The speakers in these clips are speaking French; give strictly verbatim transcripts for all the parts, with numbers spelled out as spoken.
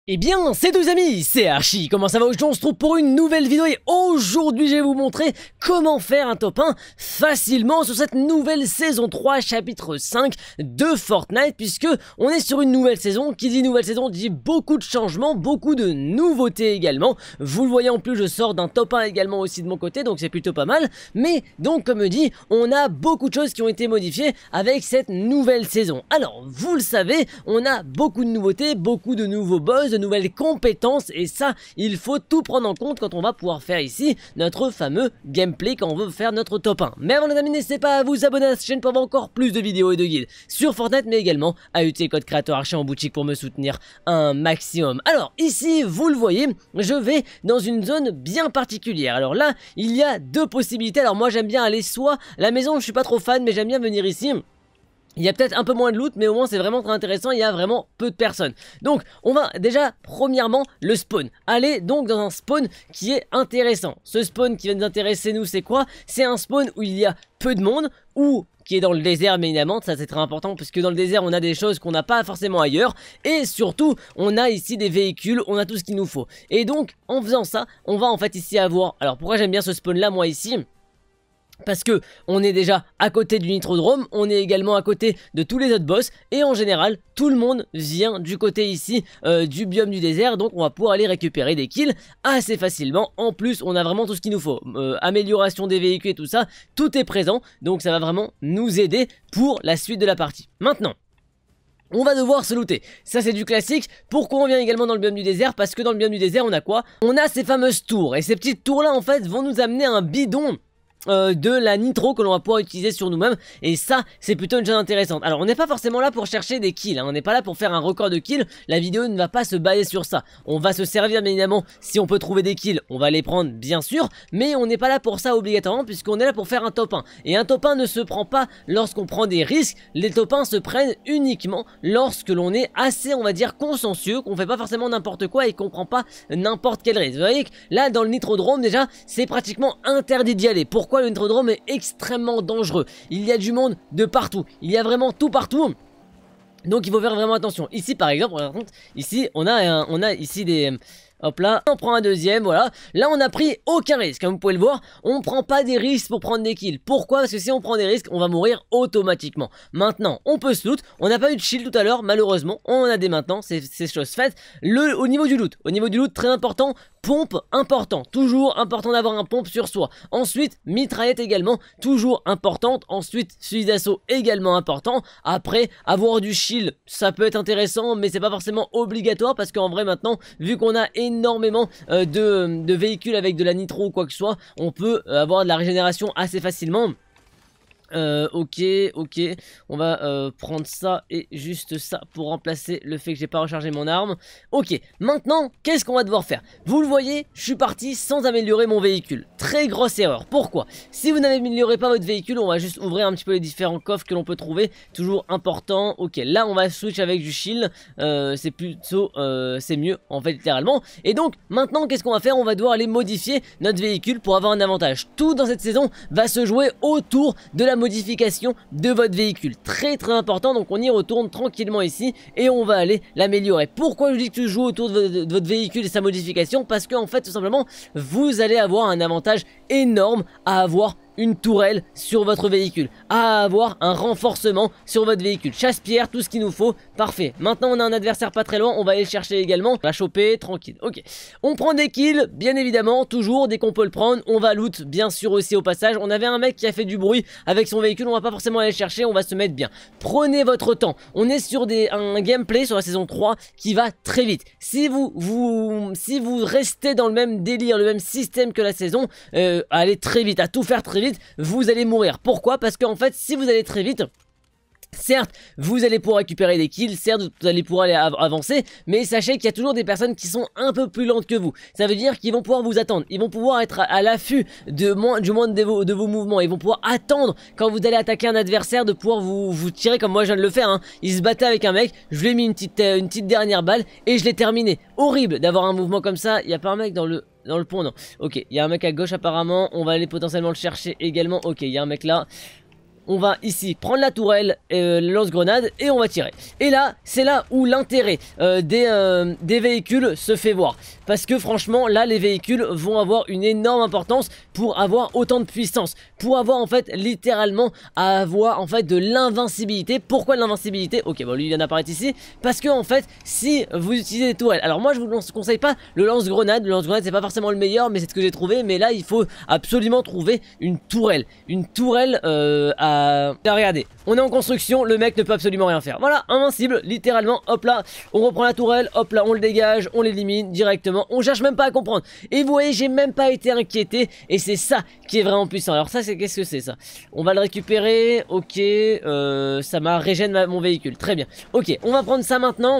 Eh bien, c'est deux amis, c'est Archie. Comment ça va aujourd'hui? On se trouve pour une nouvelle vidéo et aujourd'hui je vais vous montrer comment faire un top un facilement sur cette nouvelle saison trois chapitre cinq de Fortnite, puisque on est sur une nouvelle saison. Qui dit nouvelle saison dit beaucoup de changements, beaucoup de nouveautés également. Vous le voyez, en plus je sors d'un top un également aussi de mon côté, donc c'est plutôt pas mal. Mais donc comme dit, on a beaucoup de choses qui ont été modifiées avec cette nouvelle saison. Alors vous le savez, on a beaucoup de nouveautés, beaucoup de nouveaux boss, de nouvelles compétences, et ça il faut tout prendre en compte quand on va pouvoir faire ici notre fameux gameplay, quand on veut faire notre top un. Mais avant les amis, n'hésitez pas à vous abonner à cette chaîne pour avoir encore plus de vidéos et de guides sur Fortnite, mais également à utiliser le code créateur Archie en boutique pour me soutenir un maximum. Alors ici vous le voyez, je vais dans une zone bien particulière. Alors là il y a deux possibilités. Alors moi j'aime bien aller soit la maison, je suis pas trop fan, mais j'aime bien venir ici. Il y a peut-être un peu moins de loot, mais au moins c'est vraiment très intéressant, il y a vraiment peu de personnes. Donc on va déjà premièrement le spawn. Aller donc dans un spawn qui est intéressant. Ce spawn qui va nous intéresser nous, c'est quoi? C'est un spawn où il y a peu de monde, ou qui est dans le désert, mais évidemment ça c'est très important, puisque dans le désert on a des choses qu'on n'a pas forcément ailleurs. Et surtout on a ici des véhicules, on a tout ce qu'il nous faut. Et donc en faisant ça, on va en fait ici avoir... Alors pourquoi j'aime bien ce spawn là moi ici? Parce que on est déjà à côté du Nitrodrome, on est également à côté de tous les autres boss, et en général tout le monde vient du côté ici euh, du biome du désert, donc on va pouvoir aller récupérer des kills assez facilement. En plus on a vraiment tout ce qu'il nous faut, euh, amélioration des véhicules et tout ça, tout est présent, donc ça va vraiment nous aider pour la suite de la partie. Maintenant on va devoir se looter, ça c'est du classique. Pourquoi on vient également dans le biome du désert? Parce que dans le biome du désert on a quoi? On a ces fameuses tours, et ces petites tours là en fait vont nous amener un bidon Euh, de la nitro que l'on va pouvoir utiliser sur nous-mêmes, et ça c'est plutôt une chose intéressante. Alors on n'est pas forcément là pour chercher des kills, hein. On n'est pas là pour faire un record de kills, la vidéo ne va pas se baser sur ça. On va se servir bien évidemment, si on peut trouver des kills on va les prendre bien sûr, mais on n'est pas là pour ça obligatoirement, puisqu'on est là pour faire un top un. Et un top un ne se prend pas lorsqu'on prend des risques, les top un se prennent uniquement lorsque l'on est assez, on va dire, consciencieux, qu'on fait pas forcément n'importe quoi et qu'on prend pas n'importe quel risque. Vous voyez que là dans le Nitrodrome déjà c'est pratiquement interdit d'y aller. Pourquoi? Pourquoi le Nitrodrome est extrêmement dangereux? Il y a du monde de partout, il y a vraiment tout partout. Donc il faut faire vraiment attention. Ici par exemple, ici on a, un, on a ici des... Hop là, on prend un deuxième, voilà. Là on a pris aucun risque, comme vous pouvez le voir. On prend pas des risques pour prendre des kills. Pourquoi? Parce que si on prend des risques, on va mourir automatiquement. Maintenant, on peut se loot. On n'a pas eu de shield tout à l'heure, malheureusement. On en a des maintenant, c'est chose faite. Le, au niveau du loot, au niveau du loot, très important. Pompe, important, toujours important d'avoir un pompe sur soi. Ensuite, mitraillette également, toujours importante. Ensuite, fusil d'assaut également important. Après, avoir du shield, ça peut être intéressant, mais c'est pas forcément obligatoire, parce qu'en vrai maintenant, vu qu'on a énormément euh, de, de véhicules avec de la nitro ou quoi que ce soit, on peut euh, avoir de la régénération assez facilement. Euh, ok, ok, on va euh, prendre ça et juste ça pour remplacer le fait que j'ai pas rechargé mon arme. Ok, maintenant, qu'est-ce qu'on va devoir faire? Vous le voyez, je suis parti sans améliorer mon véhicule. Très grosse erreur. Pourquoi? Si vous n'améliorez pas votre véhicule, on va juste ouvrir un petit peu les différents coffres que l'on peut trouver. Toujours important. Ok, là on va switch avec du shield. Euh, c'est plutôt, euh, c'est mieux en fait littéralement. Et donc, maintenant, qu'est-ce qu'on va faire? On va devoir aller modifier notre véhicule pour avoir un avantage. Tout dans cette saison va se jouer autour de la modification de votre véhicule, très très important. Donc on y retourne tranquillement ici et on va aller l'améliorer. Pourquoi je dis que tu joues autour de, de votre véhicule et sa modification? Parce qu'en fait tout simplement vous allez avoir un avantage énorme à avoir une tourelle sur votre véhicule, à avoir un renforcement sur votre véhicule, chasse-pierre, tout ce qu'il nous faut, parfait. Maintenant on a un adversaire pas très loin, on va aller le chercher également, on va choper, tranquille, ok. On prend des kills, bien évidemment, toujours, dès qu'on peut le prendre, on va loot, bien sûr aussi au passage. On avait un mec qui a fait du bruit avec son véhicule, on va pas forcément aller le chercher, on va se mettre bien. Prenez votre temps, on est sur des, un gameplay sur la saison trois qui va très vite. Si vous, vous, si vous restez dans le même délire, le même système que la saison, euh, allez très vite, à tout faire très vite, vous allez mourir. Pourquoi? Parce qu'en fait si vous allez très vite, certes, vous allez pouvoir récupérer des kills, certes, vous allez pouvoir aller av avancer, mais sachez qu'il y a toujours des personnes qui sont un peu plus lentes que vous. Ça veut dire qu'ils vont pouvoir vous attendre, ils vont pouvoir être à, à l'affût de moins, du moins de vos, de vos mouvements, ils vont pouvoir attendre quand vous allez attaquer un adversaire de pouvoir vous, vous tirer comme moi je viens de le faire, hein. Il se battait avec un mec, je lui ai mis une petite, euh, une petite dernière balle et je l'ai terminé. Horrible d'avoir un mouvement comme ça. Il n'y a pas un mec dans le... Dans le pont, non. Ok, il y a un mec à gauche apparemment, on va aller potentiellement le chercher également. Ok, il y a un mec là. on va ici prendre la tourelle, euh, le lance-grenade et on va tirer. Et là, c'est là où l'intérêt euh, des, euh, des véhicules se fait voir. Parce que franchement, là, les véhicules vont avoir une énorme importance pour avoir autant de puissance. Pour avoir en fait, littéralement, à avoir en fait de l'invincibilité. Pourquoi de l'invincibilité? Ok, bon, lui, il vient d'apparaître ici. Parce que en fait, si vous utilisez des tourelles, alors moi, je vous conseille pas le lance-grenade. Le lance-grenade, c'est pas forcément le meilleur, mais c'est ce que j'ai trouvé. Mais là, il faut absolument trouver une tourelle. Une tourelle euh, à... à regarder. On est en construction, le mec ne peut absolument rien faire. Voilà, invincible, littéralement, hop là, on reprend la tourelle, hop là, on le dégage, on l'élimine directement, on cherche même pas à comprendre. Et vous voyez, j'ai même pas été inquiété, et c'est ça qui est vraiment puissant. Alors ça, c'est qu'est-ce que c'est ça? On va le récupérer, ok, euh, ça m'a régène mon véhicule, très bien. Ok, on va prendre ça maintenant.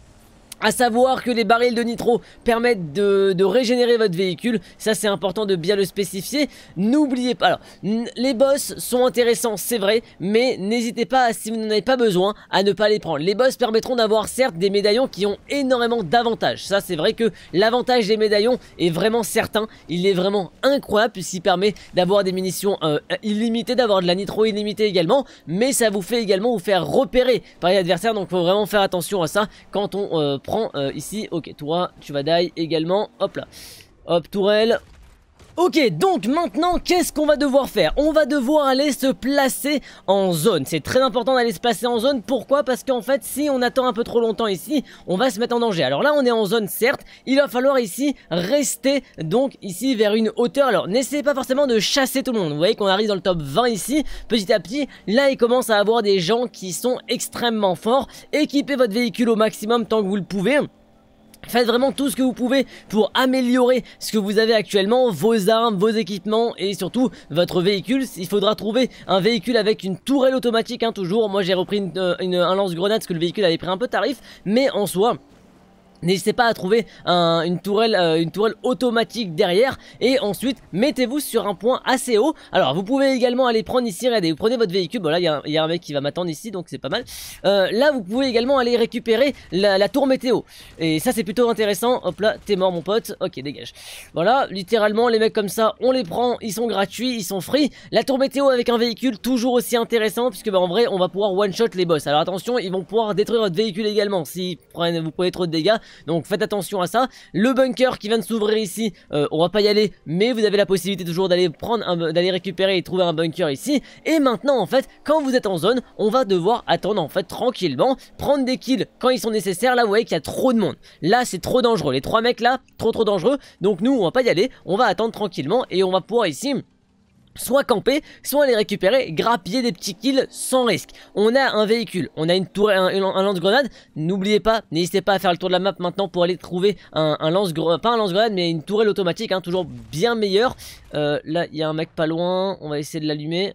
À savoir que les barils de nitro permettent de, de régénérer votre véhicule. Ça c'est important de bien le spécifier. N'oubliez pas, alors les boss sont intéressants c'est vrai, mais n'hésitez pas, si vous n'en avez pas besoin, à ne pas les prendre. Les boss permettront d'avoir certes des médaillons qui ont énormément d'avantages. Ça c'est vrai que l'avantage des médaillons est vraiment certain. Il est vraiment incroyable puisqu'il permet d'avoir des munitions euh, illimitées, d'avoir de la nitro illimitée également. Mais ça vous fait également vous faire repérer par les adversaires. Donc il faut vraiment faire attention à ça quand on... Euh, prend euh, ici, ok, toi tu vas die également, hop là, hop tourelle. Ok, donc maintenant, qu'est-ce qu'on va devoir faire? On va devoir aller se placer en zone. C'est très important d'aller se placer en zone. Pourquoi? Parce qu'en fait, si on attend un peu trop longtemps ici, on va se mettre en danger. Alors là, on est en zone, certes. Il va falloir ici rester, donc, ici, vers une hauteur. Alors, n'essayez pas forcément de chasser tout le monde. Vous voyez qu'on arrive dans le top vingt ici. Petit à petit, là, il commence à avoir des gens qui sont extrêmement forts. Équipez votre véhicule au maximum tant que vous le pouvez. Faites vraiment tout ce que vous pouvez pour améliorer ce que vous avez actuellement, vos armes, vos équipements et surtout votre véhicule. Il faudra trouver un véhicule avec une tourelle automatique, hein, toujours. Moi j'ai repris une, une, un lance-grenade parce que le véhicule avait pris un peu de tarif, mais en soi... N'hésitez pas à trouver un, une, tourelle, euh, une tourelle automatique derrière. Et ensuite mettez-vous sur un point assez haut. Alors vous pouvez également aller prendre ici, regardez, vous prenez votre véhicule. Bon là il y, y a un mec qui va m'attendre ici, donc c'est pas mal. euh, Là vous pouvez également aller récupérer la, la tour météo. Et ça c'est plutôt intéressant. Hop là, t'es mort mon pote, ok dégage. Voilà, littéralement les mecs comme ça on les prend, ils sont gratuits, ils sont free. La tour météo avec un véhicule toujours aussi intéressant, puisque bah, en vrai on va pouvoir one shot les boss. Alors attention, ils vont pouvoir détruire votre véhicule également si vous prenez trop de dégâts. Donc faites attention à ça. Le bunker qui vient de s'ouvrir ici, euh, on va pas y aller, mais vous avez la possibilité toujours d'aller prendre, d'aller récupérer et trouver un bunker ici. Et maintenant en fait, quand vous êtes en zone, on va devoir attendre en fait tranquillement, prendre des kills quand ils sont nécessaires. Là vous voyez qu'il y a trop de monde. Là c'est trop dangereux. Les trois mecs là, trop trop dangereux. Donc nous on va pas y aller, on va attendre tranquillement et on va pouvoir ici... soit camper, soit aller récupérer, grappiller des petits kills sans risque. On a un véhicule, on a une tour, un, un lance-grenade. N'oubliez pas, n'hésitez pas à faire le tour de la map maintenant pour aller trouver un, un lance-grenade, pas un lance-grenade mais une tourelle automatique, hein, toujours bien meilleure. Euh, là il y a un mec pas loin, on va essayer de l'allumer.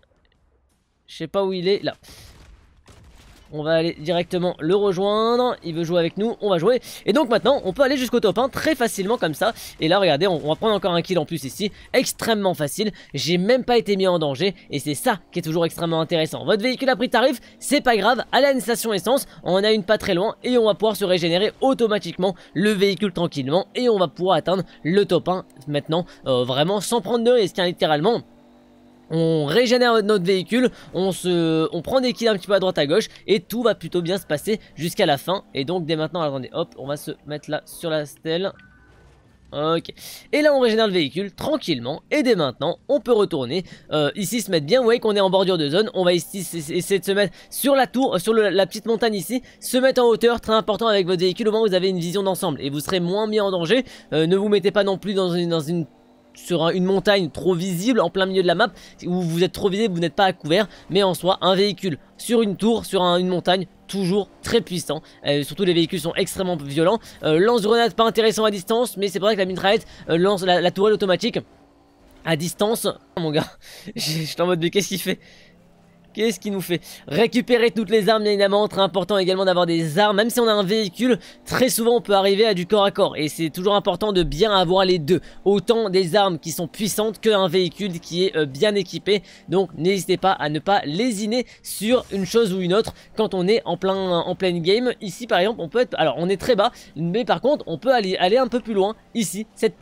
Je sais pas où il est, là. On va aller directement le rejoindre. Il veut jouer avec nous, on va jouer. Et donc maintenant on peut aller jusqu'au top un très facilement comme ça. Et là regardez, on, on va prendre encore un kill en plus ici. Extrêmement facile, j'ai même pas été mis en danger. Et c'est ça qui est toujours extrêmement intéressant. Votre véhicule a pris tarif, c'est pas grave. Allez à une station essence, on en a une pas très loin. Et on va pouvoir se régénérer automatiquement le véhicule tranquillement. Et on va pouvoir atteindre le top un maintenant, euh, vraiment sans prendre de risque, hein, littéralement. On régénère notre véhicule, on se, on prend des kills un petit peu à droite à gauche et tout va plutôt bien se passer jusqu'à la fin. Et donc dès maintenant, attendez, hop, on va se mettre là sur la stèle. Ok, et là on régénère le véhicule tranquillement. Et dès maintenant on peut retourner euh, ici, se mettre bien. Vous voyez qu'on est en bordure de zone. On va ici essayer de se mettre sur la tour, sur le, la petite montagne ici. Se mettre en hauteur, très important avec votre véhicule. Au moins vous avez une vision d'ensemble et vous serez moins mis en danger. euh, Ne vous mettez pas non plus dans une, dans une sur une montagne trop visible en plein milieu de la map où vous êtes trop visible, vous n'êtes pas à couvert. Mais en soi un véhicule sur une tour, sur un, une montagne, toujours très puissant. euh, Surtout les véhicules sont extrêmement violents. euh, Lance-grenade pas intéressant à distance, mais c'est vrai que la mitraillette euh, lance la, la tourelle automatique à distance. Oh, mon gars, j'étais en mode mais qu'est-ce qu'il fait? Qu'est-ce qui nous fait récupérer toutes les armes, bien évidemment. Très important également d'avoir des armes. Même si on a un véhicule, très souvent on peut arriver à du corps à corps. Et c'est toujours important de bien avoir les deux. Autant des armes qui sont puissantes qu'un véhicule qui est euh, bien équipé. Donc n'hésitez pas à ne pas lésiner sur une chose ou une autre quand on est en plein en pleine game. Ici par exemple on peut être... Alors on est très bas, mais par contre on peut aller, aller un peu plus loin. Ici, cette tour là,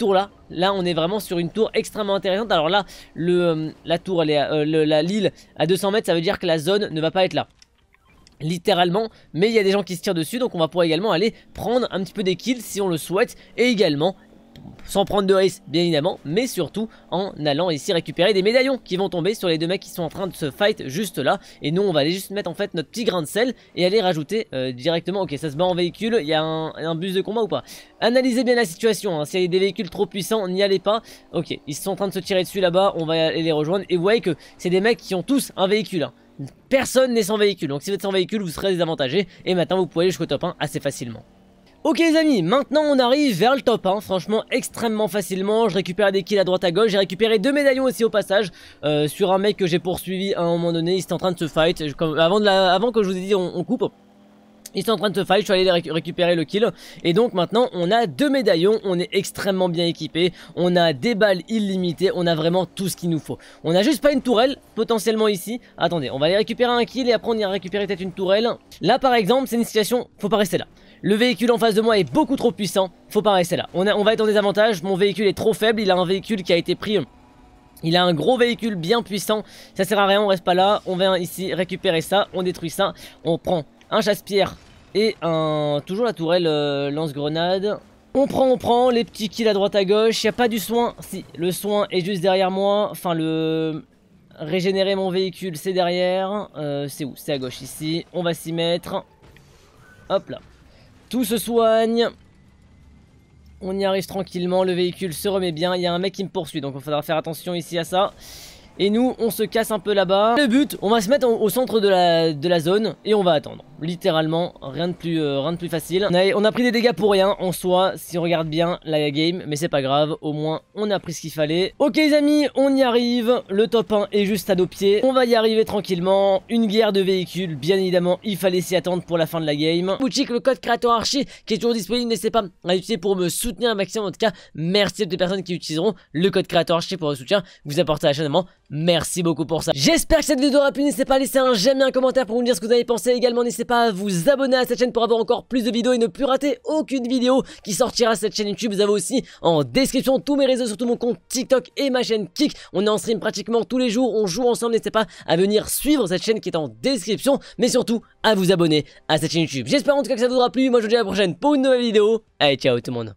Là on est vraiment sur une tour extrêmement intéressante. Alors là le, euh, la tour elle est à, euh, le, la, l'île à deux cents mètres, ça veut dire que la zone ne va pas être là littéralement, mais il y a des gens qui se tirent dessus, donc on va pouvoir également aller prendre un petit peu des kills si on le souhaite, et également sans prendre de risque bien évidemment, mais surtout en allant ici récupérer des médaillons qui vont tomber sur les deux mecs qui sont en train de se fight juste là. Et nous on va aller juste mettre en fait notre petit grain de sel et aller rajouter euh, directement. Ok, ça se bat en véhicule, il y a un, un bus de combat ou pas? Analysez bien la situation, hein. S'il y a des véhicules trop puissants, n'y allez pas. Ok, ils sont en train de se tirer dessus là-bas, on va aller les rejoindre. Et vous voyez que c'est des mecs qui ont tous un véhicule, hein. Personne n'est sans véhicule, donc si vous êtes sans véhicule vous serez désavantagé. Et maintenant vous pouvez aller jusqu'au top un assez facilement. Ok les amis, maintenant on arrive vers le top un, franchement extrêmement facilement. Je récupère des kills à droite à gauche, j'ai récupéré deux médaillons aussi au passage euh, sur un mec que j'ai poursuivi à un moment donné. Il était en train de se fight, comme, avant, de la, avant que je vous ai dit on, on coupe. Ils sont en train de se fight, je suis allé réc récupérer le kill. Et donc maintenant on a deux médaillons, on est extrêmement bien équipé. On a des balles illimitées, on a vraiment tout ce qu'il nous faut. On a juste pas une tourelle, potentiellement ici. Attendez, on va aller récupérer un kill et après on ira récupérer peut-être une tourelle. Là par exemple c'est une situation, faut pas rester là. Le véhicule en face de moi est beaucoup trop puissant, faut pas rester là. On, a, on va être en désavantage, mon véhicule est trop faible, il a un véhicule qui a été pris... Il a un gros véhicule bien puissant, ça sert à rien, on reste pas là. On vient ici récupérer ça, on détruit ça, on prend un chasse-pierre et un... toujours la tourelle euh, lance-grenade. On prend, on prend, les petits kills à droite à gauche, il n'y a pas du soin. Si, le soin est juste derrière moi, enfin le... Régénérer mon véhicule c'est derrière, euh, c'est où? C'est à gauche ici, on va s'y mettre. Hop là. Tout se soigne. On y arrive tranquillement, le véhicule se remet bien. Il y a un mec qui me poursuit, donc il faudra faire attention ici à ça. Et nous, on se casse un peu là-bas. Le but, on va se mettre au centre de la, de la zone et on va attendre. Littéralement, rien de plus, euh, rien de plus facile. On a, on a pris des dégâts pour rien en soi, si on regarde bien la game, mais c'est pas grave, au moins on a pris ce qu'il fallait. Ok les amis, on y arrive. Le top un est juste à nos pieds. On va y arriver tranquillement. Une guerre de véhicules, bien évidemment, il fallait s'y attendre pour la fin de la game. Boutique, le code créateur Archi qui est toujours disponible, n'hésitez pas à l'utiliser pour me soutenir un maximum. En tout cas, merci à toutes les personnes qui utiliseront le code créateur Archi pour le soutien. Vous apportez à la chaîne également. Merci beaucoup pour ça. J'espère que cette vidéo aura plu. N'hésitez pas à laisser un j'aime et un commentaire pour vous dire ce que vous avez pensé. Également, n'hésitez pas à vous abonner à cette chaîne pour avoir encore plus de vidéos et ne plus rater aucune vidéo qui sortira sur cette chaîne YouTube. Vous avez aussi en description tous mes réseaux, surtout mon compte TikTok et ma chaîne Kick. On est en stream pratiquement tous les jours. On joue ensemble. N'hésitez pas à venir suivre cette chaîne qui est en description, mais surtout à vous abonner à cette chaîne YouTube. J'espère en tout cas que ça vous aura plu. Moi, je vous dis à la prochaine pour une nouvelle vidéo. Allez, ciao tout le monde.